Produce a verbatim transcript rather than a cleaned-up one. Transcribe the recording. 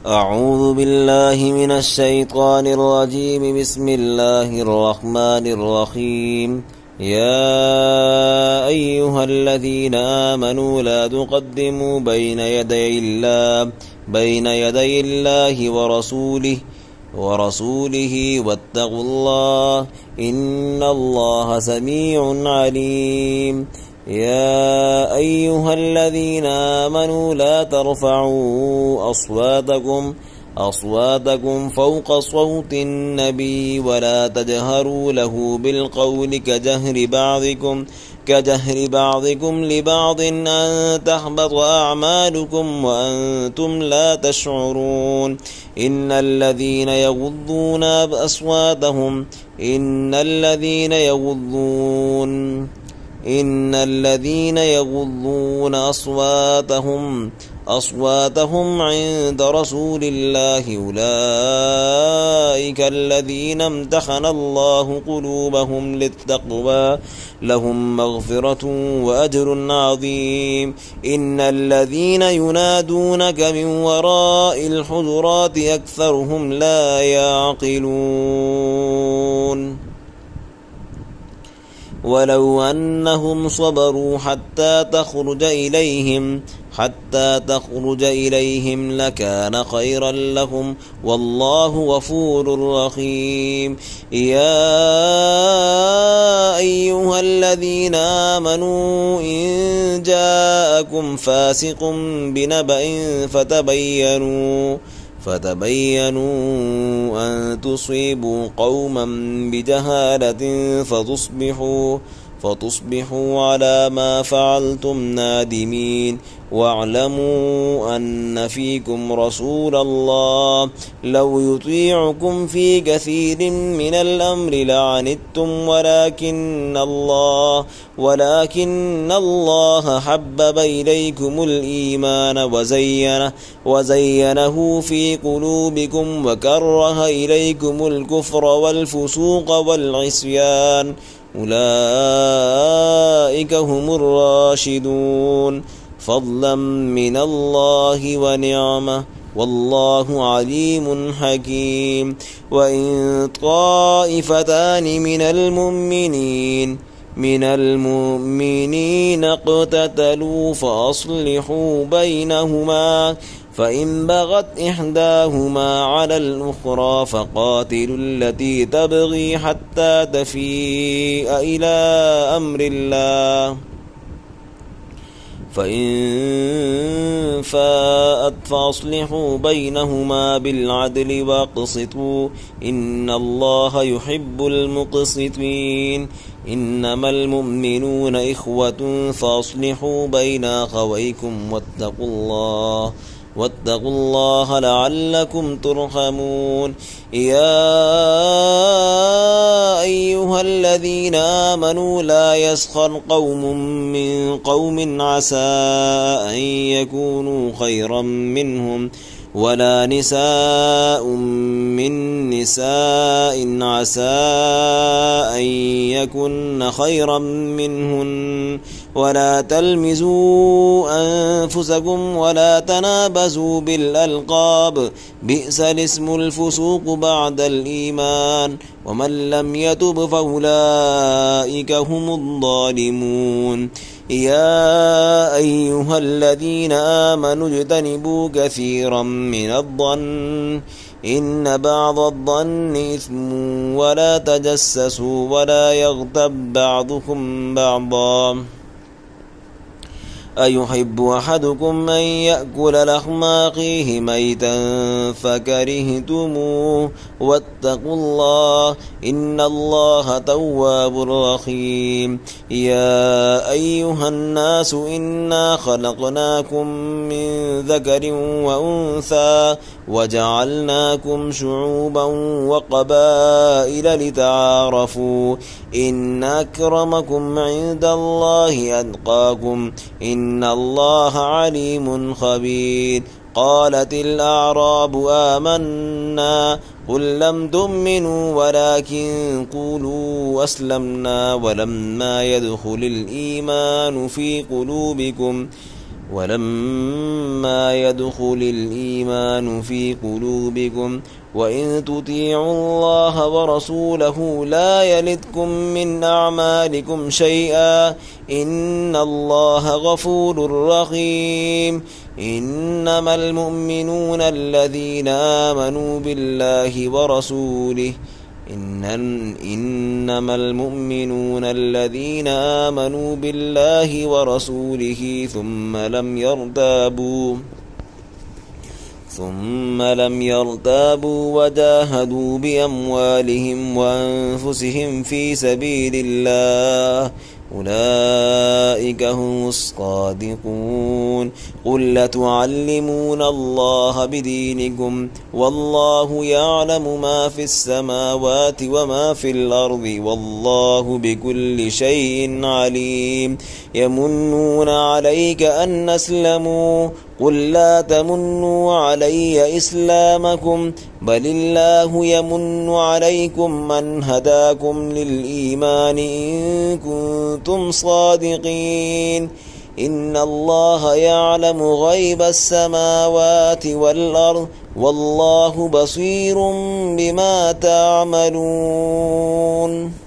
أعوذ بالله من الشيطان الرجيم. بسم الله الرحمن الرحيم. يا أيها الذين آمنوا لا تقدموا بين يدي الله بين يدي الله ورسوله ورسوله واتقوا الله إن الله سميع عليم. يا أيها الذين آمنوا لا ترفعوا أصواتكم أصواتكم فوق صوت النبي ولا تجهروا له بالقول كجهر بعضكم كجهر بعضكم لبعض أن تحبط أعمالكم وأنتم لا تشعرون. إن الذين يغضون أصواتهم إن الذين يغضون إن الذين يغضون أصواتهم أصواتهم عند رسول الله أولئك الذين امتحن الله قلوبهم للتقوى لهم مغفرة وأجر عظيم. إن الذين ينادونك من وراء الحجرات أكثرهم لا يعقلون. ولو أنهم صبروا حتى تخرج إليهم حتى تخرج إليهم لكان خيرا لهم والله غفور رحيم. يا أيها الذين آمنوا إن جاءكم فاسق بنبأ فتبينوا فتبينوا أن تصيبوا قوما بجهالة فتصبحوا فتصبحوا على ما فعلتم نادمين. واعلموا أن فيكم رسول الله لو يطيعكم في كثير من الأمر لعنتم ولكن الله ولكن الله حبب إليكم الإيمان وزينه وزينه في قلوبكم وكره إليكم الكفر والفسوق والعصيان أولئك هم الراشدون فضلا من الله ونعمة والله عليم حكيم. وإن طائفتان من المؤمنين من المؤمنين اقتتلوا فأصلحوا بينهما فإن بغت إحداهما على الأخرى فقاتلوا التي تبغي حتى تفيء إلى أمر الله فإن فاءت فأصلحوا بينهما بالعدل واقسطوا إن الله يحب المقسطين. إنما المؤمنون إخوة فأصلحوا بين أخويكم واتقوا الله واتقوا الله لعلكم ترحمون. يا أيها الذين آمنوا لا يسخر قوم من قوم عسى أن يكونوا خيرا منهم ولا نساء من نساء عسى أن يكن خيرا منهن ولا تلمزوا أنفسكم ولا تنابزوا بالألقاب بئس الاسم الفسوق بعد الإيمان ومن لم يتب فأولئك هم الظالمون. يا أيها الذين آمنوا اجتنبوا كثيرا من الظن إن بعض الظن إثم ولا تجسسوا ولا يغتب بعضكم بعضا أيحب أحدكم أن يأكل لحم أخيه ميتا فكرهتموه واتقوا الله إن الله تواب رحيم. يا أيها الناس إنا خلقناكم من ذكر وأنثى وجعلناكم شعوبا وقبائل لتعارفوا إن أكرمكم عند الله أتقاكم إن الله عليم خبير. قالت الأعراب آمنا قل لم تؤمنوا ولكن قولوا أسلمنا ولما يدخل الإيمان في قلوبكم ولما يدخل الإيمان في قلوبكم وإن تطيعوا الله ورسوله لا يلدكم من أعمالكم شيئا إن الله غفور رحيم إنما المؤمنون الذين آمنوا بالله ورسوله إن إنما المؤمنون الذين آمنوا بالله ورسوله ثم لم يرتابوا ثم لم يرتابوا وجاهدوا بأموالهم وأنفسهم في سبيل الله أولئك هم الصادقون قل لتعلمون الله بدينكم والله يعلم ما في السماوات وما في الأرض والله بكل شيء عليم يمنون عليك أن أسلموا قل لا تمنوا علي إسلامكم بل الله يمن عليكم من هداكم للإيمان إن كنتم صادقين إن الله يعلم غيب السماوات والأرض والله بصير بما تعملون.